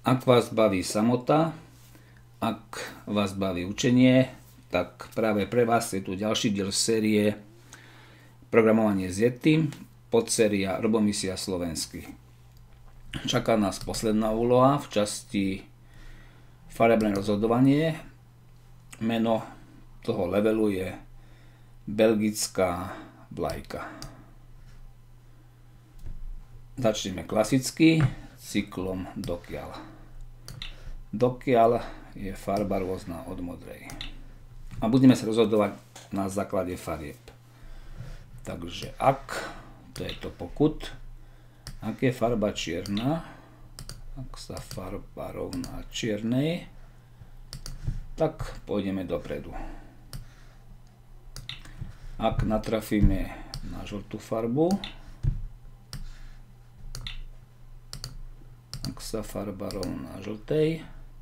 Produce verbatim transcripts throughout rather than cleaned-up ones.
Ak vás baví samota, ak vás baví učenie, tak práve pre vás je tu ďalší diel série Programovanie s Yetim, podséria Robomisia slovensky. Čaká nás posledná úloha v časti farebné rozhodovanie. Meno toho levelu je belgická vlajka. Začneme klasicky cyklom dokiaľ. Dokiaľ je farba rôzna od modrej. A budeme sa rozhodovať na základe farieb. Takže ak, to je to pokud, ak je farba čierna, ak sa farba rovná čiernej, tak pôjdeme dopredu. Ak natrafíme na žltú farbu, ak sa farba rovná žltej,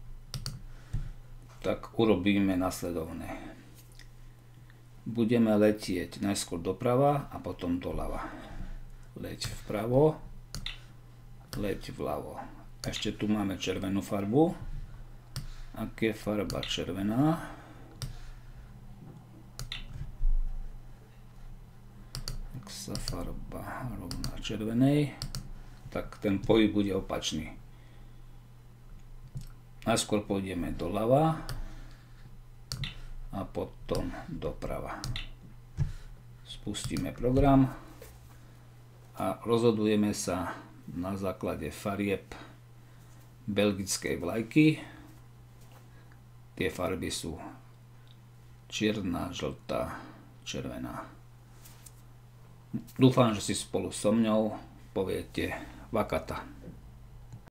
tak urobíme nasledovné. Budeme letieť najskôr doprava a potom doľava. Leť vpravo, leť vľavo. Ešte tu máme červenú farbu. Ak je farba červená, ak sa farba rovná červenej, tak ten pohyb bude opačný. Najskôr pôjdeme doľava a potom doprava. Spustíme program a rozhodujeme sa na základe farieb belgickej vlajky. Tie farby sú čierna, žltá, červená. Dúfam, že si spolu so mňou poviete vakata.